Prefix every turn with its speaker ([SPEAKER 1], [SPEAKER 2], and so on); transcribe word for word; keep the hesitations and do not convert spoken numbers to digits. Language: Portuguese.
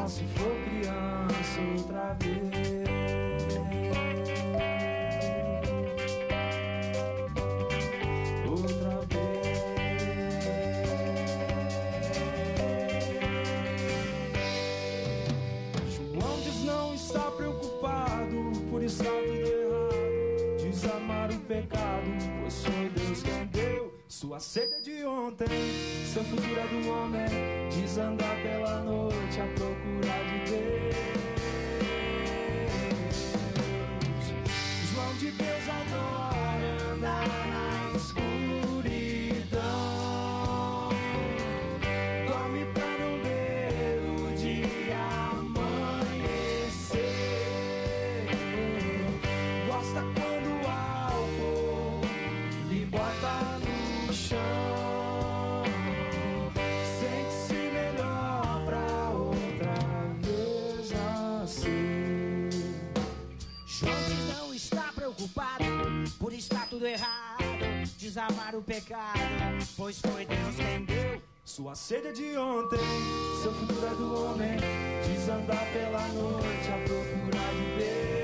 [SPEAKER 1] se for criança outra vez. Outra vez. João diz não está preocupado por estar tudo errado, desamar o pecado, pois foi Deus quem deu sua sede de ontem. Seu futuro é do homem, desandar pela noite à procura de Deus. João de Deus adora andar na escuridão, dorme pra não ver o dia amanhecer. Gosta quando o álcool lhe bota no chão, sente-se melhor pra outra vez nascer.
[SPEAKER 2] João diz não está preocupado por estar tudo errado, desamar o pecado, pois foi Deus quem deu
[SPEAKER 1] sua sede de ontem. Seu futuro é do homem, desandar pela noite à procura de Deus.